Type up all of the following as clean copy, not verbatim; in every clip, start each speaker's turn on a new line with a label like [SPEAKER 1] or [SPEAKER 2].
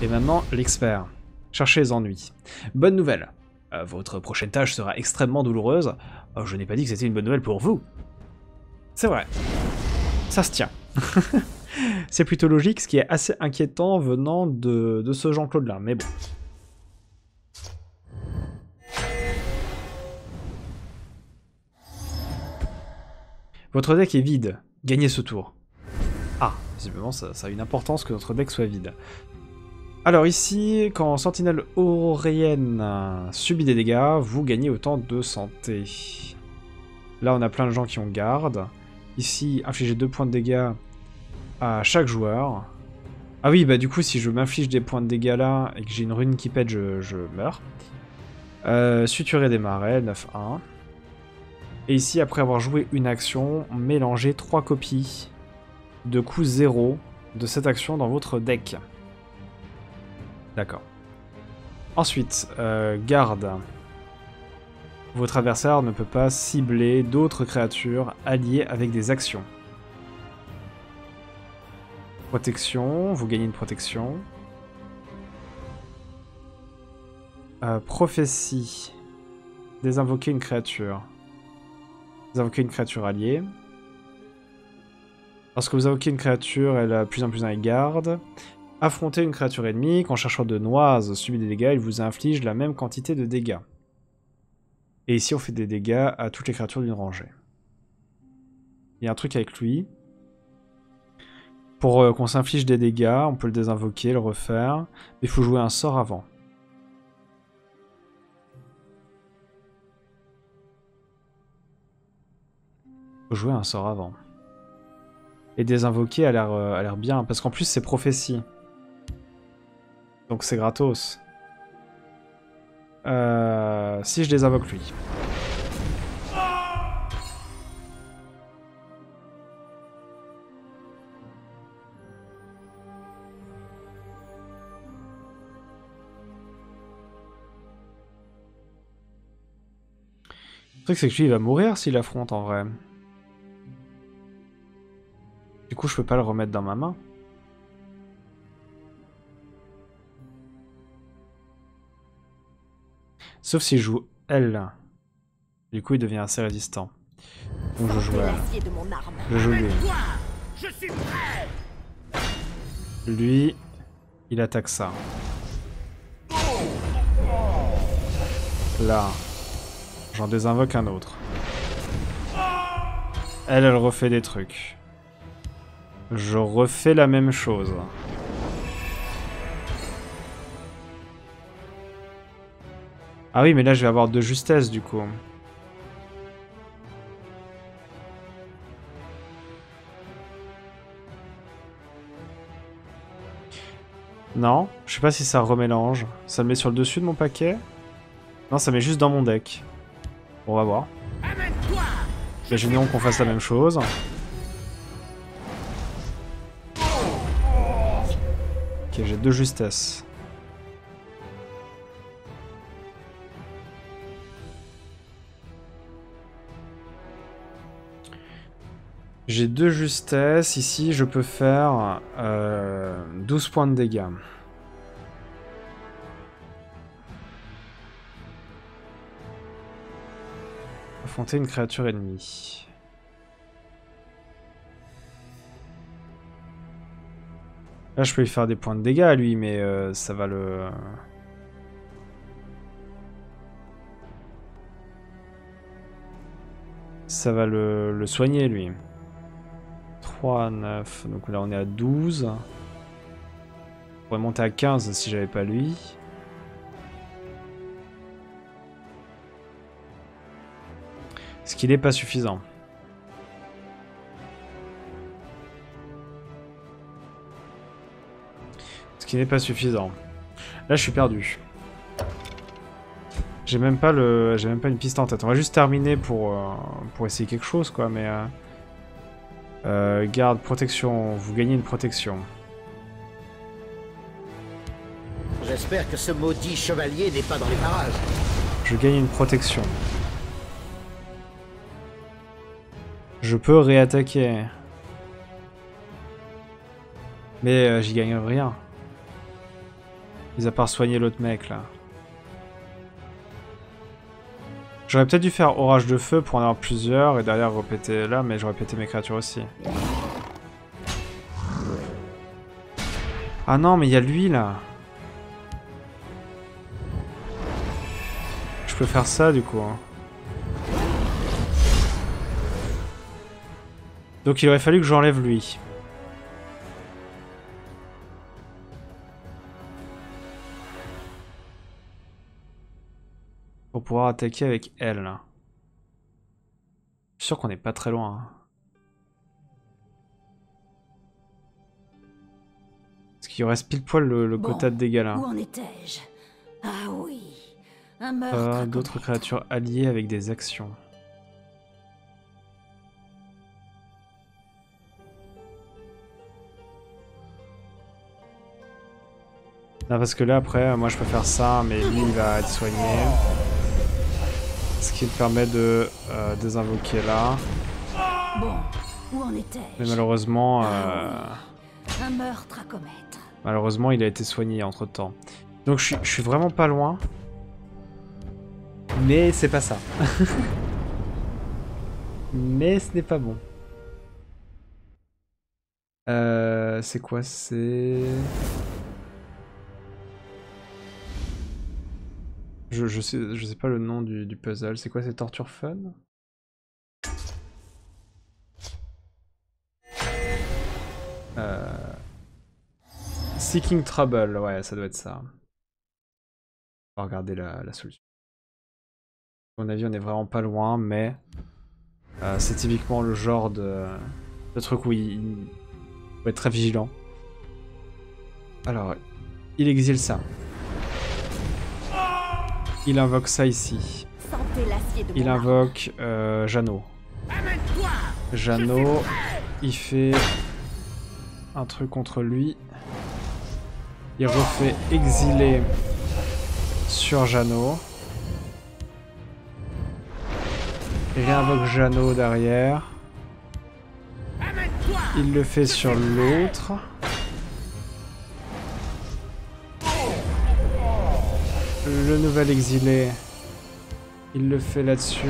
[SPEAKER 1] Et maintenant, l'expert. Cherchez les ennuis. Bonne nouvelle. Votre prochaine tâche sera extrêmement douloureuse. Oh, je n'ai pas dit que c'était une bonne nouvelle pour vous. C'est vrai. Ça se tient. C'est plutôt logique, ce qui est assez inquiétant venant de ce Jean-Claude-là, mais bon. Votre deck est vide. Gagnez ce tour. Ah, visiblement ça a une importance que notre deck soit vide. Alors ici, quand Sentinelle Aurienne subit des dégâts, vous gagnez autant de santé. Là on a plein de gens qui ont garde. Ici, infligez 2 points de dégâts à chaque joueur. Ah oui, bah du coup si je m'inflige des points de dégâts là et que j'ai une rune qui pète, je meurs. Suturer des marais, 9-1. Et ici, après avoir joué une action, mélangez 3 copies de coût 0 de cette action dans votre deck. D'accord. Ensuite, garde. Votre adversaire ne peut pas cibler d'autres créatures alliées avec des actions. Protection, vous gagnez une protection. Prophétie. Désinvoquer une créature. Désinvoquer une créature alliée. Lorsque vous invoquez une créature, elle a plus en plus un garde. Affronter une créature ennemie, quand chercheur de noise subit des dégâts, il vous inflige la même quantité de dégâts. Et ici, on fait des dégâts à toutes les créatures d'une rangée. Il y a un truc avec lui. Pour qu'on s'inflige des dégâts, on peut le désinvoquer, le refaire. Mais il faut jouer un sort avant. Il faut jouer un sort avant. Et désinvoquer a l'air bien, parce qu'en plus c'est prophétie. Donc c'est gratos. Si je désinvoque lui. Le truc c'est que lui il va mourir s'il affronte en vrai. Du coup je peux pas le remettre dans ma main. Sauf s'il joue elle. Du coup il devient assez résistant. Donc je joue elle. Je joue lui. Lui, il attaque ça. Là. J'en désinvoque un autre. Elle refait des trucs. Je refais la même chose. Ah oui, mais là je vais avoir 2 justesse du coup. Non, je sais pas si ça remélange. Ça me met sur le dessus de mon paquet? Non, ça met juste dans mon deck. On va voir. Imaginons qu'on fasse la même chose. Ok, j'ai 2 justesses. J'ai 2 justesses. Ici, je peux faire 12 points de dégâts. Affronter une créature ennemie. Là, je peux lui faire des points de dégâts à lui, mais ça va le... Ça va le soigner, lui. 3, 9, donc là on est à 12. On pourrait monter à 15 si j'avais pas lui. Ce qui n'est pas suffisant. Ce qui n'est pas suffisant. Là je suis perdu. J'ai même pas une piste en tête. On va juste terminer pour essayer quelque chose quoi, mais... garde, protection, vous gagnez une protection.
[SPEAKER 2] J'espère que ce maudit chevalier n'est pas dans les parages.
[SPEAKER 1] Je gagne une protection. Je peux réattaquer. Mais j'y gagne rien. Mis à part soigner l'autre mec là. J'aurais peut-être dû faire orage de feu pour en avoir plusieurs et derrière repéter là, mais j'aurais pété mes créatures aussi. Ah non, mais il y a lui là. Je peux faire ça du coup. Hein. Donc il aurait fallu que j'enlève lui. Pour pouvoir attaquer avec elle. Là. Je suis sûr qu'on n'est pas très loin. Hein. Parce qu'il reste pile poil le quota de dégâts là.
[SPEAKER 3] Où en étais-je? Ah oui, un meurtre.
[SPEAKER 1] D'autres créatures alliées avec des actions. Non, parce que là après, moi je peux faire ça, mais lui il va être soigné. Ce qui me permet de désinvoquer là.
[SPEAKER 3] Bon, où en étais-je?
[SPEAKER 1] Mais malheureusement,
[SPEAKER 3] un meurtre à commettre.
[SPEAKER 1] Malheureusement, il a été soigné entre temps. Donc je suis vraiment pas loin. Mais c'est pas ça. Mais ce n'est pas bon. C'est quoi? C'est... Je sais pas le nom du puzzle. C'est quoi? C'est Torture Fun? Seeking Trouble, ouais, ça doit être ça. On va regarder la solution. À mon avis, on est vraiment pas loin, mais c'est typiquement le genre de truc où il faut être très vigilant. Alors, il exile ça. Il invoque ça ici. Il invoque Jeannot. Jeannot, il fait un truc contre lui. Il refait exiler sur Jeannot. Il réinvoque Jeannot derrière. Il le fait sur l'autre. Le nouvel exilé, il le fait là-dessus.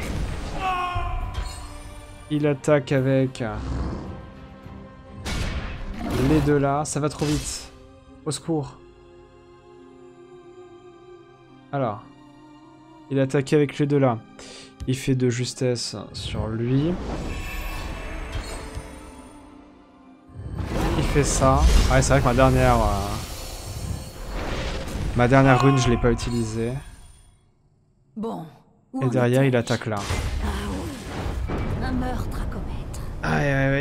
[SPEAKER 1] Il attaque avec les deux là. Ça va trop vite. Au secours. Alors. Il attaque avec les deux là. Il fait de justesse sur lui. Il fait ça. Ah, c'est vrai que ma dernière rune, je l'ai pas utilisée.
[SPEAKER 3] Bon.
[SPEAKER 1] Et derrière, il attaque là.
[SPEAKER 3] Ah oui. Un meurtre à commettre.
[SPEAKER 1] Ah,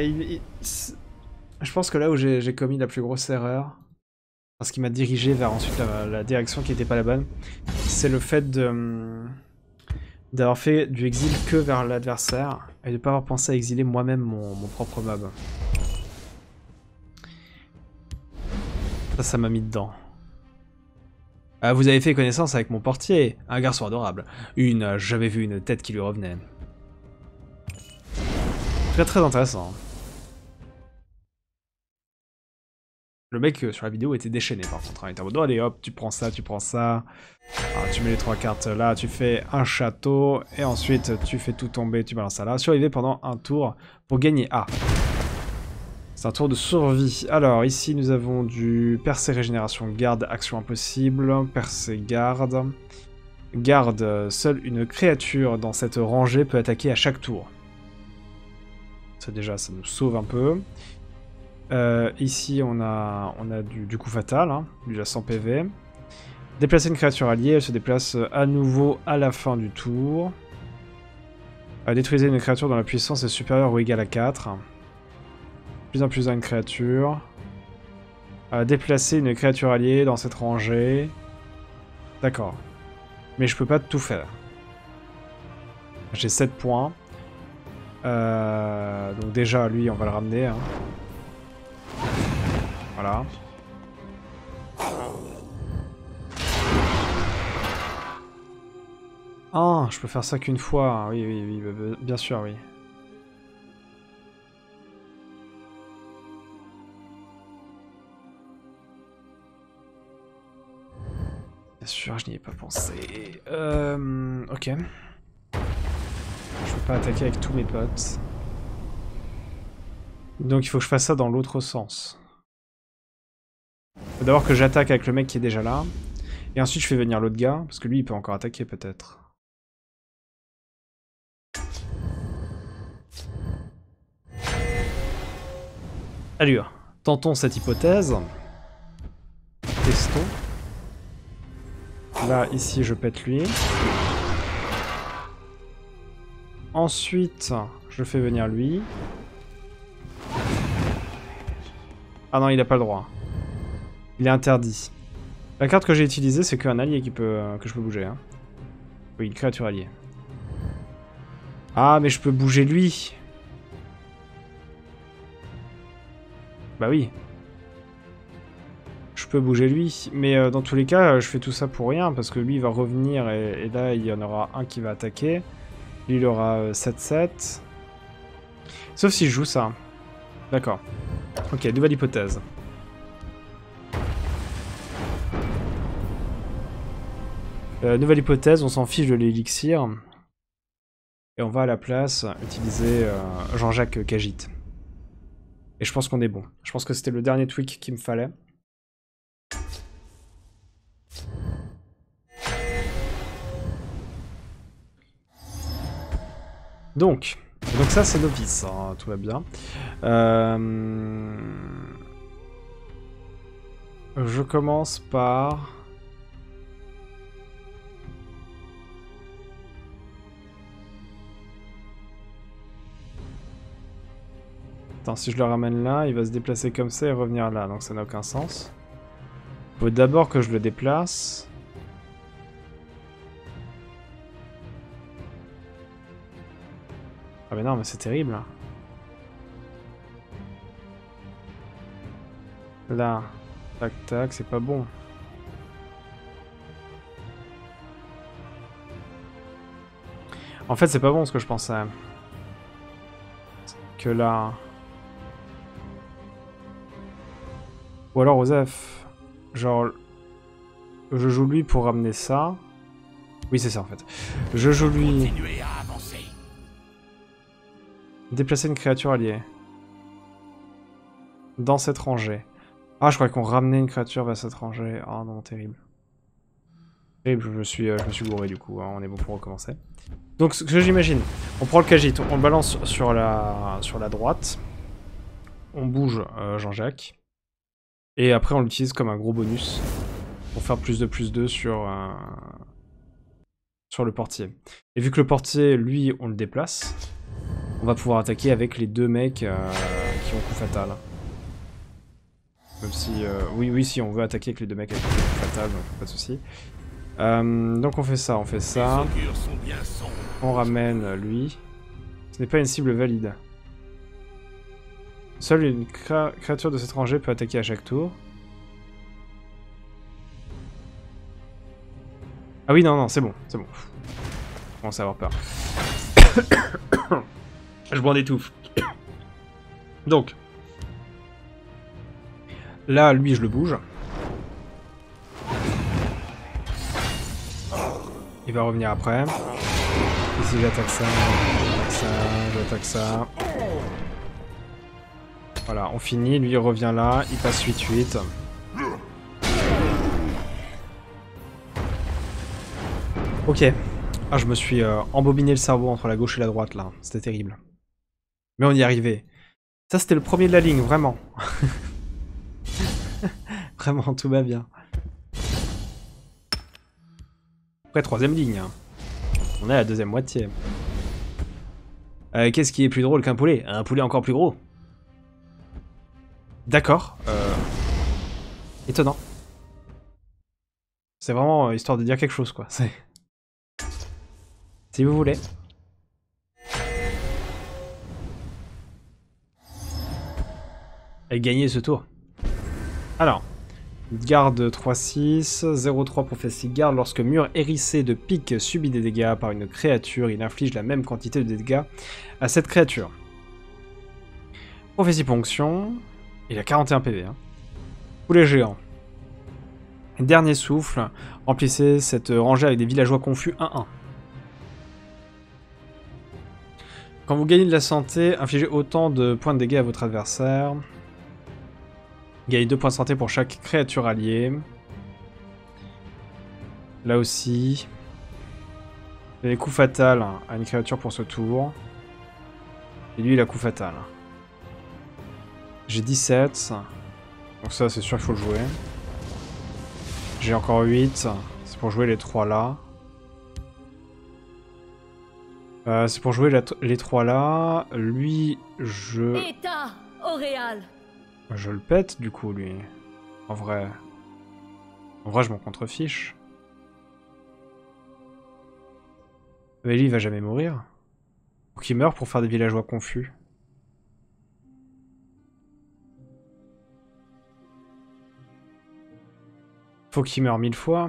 [SPEAKER 1] je pense que là où j'ai commis la plus grosse erreur, parce qu'il m'a dirigé vers ensuite la direction qui n'était pas la bonne, c'est le fait d'avoir fait du exil que vers l'adversaire et de ne pas avoir pensé à exiler moi-même mon propre mob. Ça m'a mis dedans. Vous avez fait connaissance avec mon portier, un garçon adorable. J'avais vu une tête qui lui revenait. Très très intéressant. Le mec sur la vidéo était déchaîné par contre. Il était en mode, allez hop, tu prends ça. Alors, tu mets les 3 cartes là, tu fais un château, et ensuite tu fais tout tomber, tu balances ça là. Survivez pendant un tour pour gagner A. C'est un tour de survie. Alors ici nous avons du percée régénération, garde, action impossible, percée garde. Garde, seule une créature dans cette rangée peut attaquer à chaque tour. Ça déjà, ça nous sauve un peu. Ici on a du coup fatal, hein, du 100 PV. Déplacer une créature alliée, elle se déplace à nouveau à la fin du tour. Détruisez une créature dont la puissance est supérieure ou égale à 4. Plus un plus 1 une créature. Déplacer une créature alliée dans cette rangée. D'accord. Mais je peux pas tout faire. J'ai 7 points. Donc déjà, lui, on va le ramener. Hein. Voilà. Ah, je peux faire ça qu'une fois. Oui, oui, oui, bien sûr, oui. Bien sûr, je n'y ai pas pensé. Ok. Je peux pas attaquer avec tous mes potes. Donc il faut que je fasse ça dans l'autre sens. Faut d'abord que j'attaque avec le mec qui est déjà là. Et ensuite je fais venir l'autre gars, parce que lui il peut encore attaquer peut-être. Allure, tentons cette hypothèse. Testons. Là, ici, je pète lui. Ensuite, je fais venir lui. Ah non, il n'a pas le droit. Il est interdit. La carte que j'ai utilisée, c'est qu'un allié qui peut, que je peux bouger. Hein. Oui, une créature alliée. Ah, mais je peux bouger lui. Bah oui. Je peux bouger lui. Mais dans tous les cas, je fais tout ça pour rien. Parce que lui, il va revenir. Et là, il y en aura un qui va attaquer. Lui, il aura 7-7. Sauf si je joue ça. D'accord. Ok, nouvelle hypothèse. Nouvelle hypothèse, on s'en fiche de l'élixir. Et on va à la place utiliser Jean-Jacques Cagite. Et je pense qu'on est bon. Je pense que c'était le dernier tweak qu'il me fallait. Donc ça c'est novice, hein, tout va bien. Je commence par... Attends, si je le ramène là, il va se déplacer comme ça et revenir là, donc ça n'a aucun sens. Faut d'abord que je le déplace. Ah mais non, mais c'est terrible. Là, tac tac, c'est pas bon. En fait, c'est pas bon ce que je pensais. Que là... Ou alors Osef, genre, je joue lui pour ramener ça. Oui, c'est ça en fait. Je joue lui... Déplacer une créature alliée. Dans cette rangée. Ah, je croyais qu'on ramenait une créature vers cette rangée. Oh non, terrible. Terrible, je me suis gouré du coup, hein. On est bon pour recommencer. Donc, ce que j'imagine, on prend le Cagite, on le balance sur la droite. On bouge Jean-Jacques. Et après, on l'utilise comme un gros bonus pour faire plus de +2 sur le portier. Et vu que le portier, lui, on le déplace, on va pouvoir attaquer avec les deux mecs qui ont coup fatal. Même si... oui, si on veut attaquer avec les deux mecs avec coup fatal, donc pas de soucis. Donc on fait ça. On ramène lui. Ce n'est pas une cible valide. Seule une créature de cette rangée peut attaquer à chaque tour. Ah oui, non, c'est bon, c'est bon. Je commence à avoir peur. Je m'en étouffe. Donc. Là, lui, je le bouge. Il va revenir après. Ici, j'attaque ça, j'attaque ça. Voilà, on finit. Lui, il revient là. Il passe 8-8. Ok. Ah, je me suis embobiné le cerveau entre la gauche et la droite, là. C'était terrible. Mais on y est arrivé. Ça, c'était le premier de la ligne, vraiment. Vraiment, tout va bien. Après, troisième ligne. On est à la deuxième moitié. Qu'est-ce qui est plus drôle qu'un poulet? Un poulet encore plus gros. D'accord. Étonnant. C'est vraiment histoire de dire quelque chose, quoi. Si vous voulez. Et gagner ce tour. Alors. Garde 3-6, 0-3 prophétie garde. Lorsque mur hérissé de pique subit des dégâts par une créature, il inflige la même quantité de dégâts à cette créature. Prophétie ponction. Il a 41 PV. Hein. Poulet géant. Dernier souffle, remplissez cette rangée avec des villageois confus 1-1. Quand vous gagnez de la santé, infligez autant de points de dégâts à votre adversaire. Gagnez 2 points de santé pour chaque créature alliée. Là aussi. Vous avez coup fatal à une créature pour ce tour. Et lui, il a coup fatal. J'ai 17. Donc ça, c'est sûr qu'il faut le jouer. J'ai encore 8. C'est pour jouer les 3 là. C'est pour jouer les 3 là. Lui,
[SPEAKER 3] État Auréal.
[SPEAKER 1] je le pète du coup, lui. En vrai, je m'en contrefiche. Mais lui, il va jamais mourir. Faut qu'il meure pour faire des villageois confus. Faut qu'il meure 1000 fois.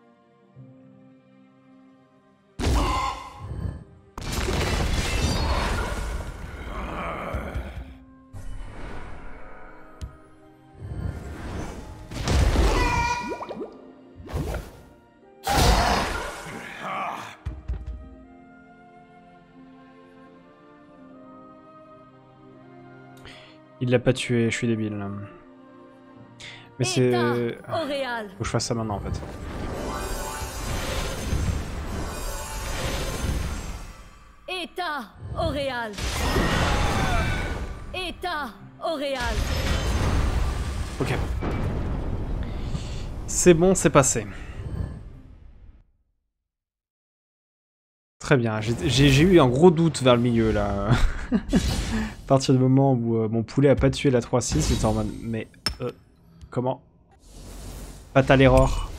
[SPEAKER 1] Il l'a pas tué, je suis débile. Mais c'est... Faut que je fasse ça maintenant en fait.
[SPEAKER 3] État Auréal. État Auréal.
[SPEAKER 1] Ok. C'est bon, c'est passé. Très bien, j'ai eu un gros doute vers le milieu là. À partir du moment où mon poulet a pas tué la 3-6, j'étais en mode... Mais... comment? Fatal erreur.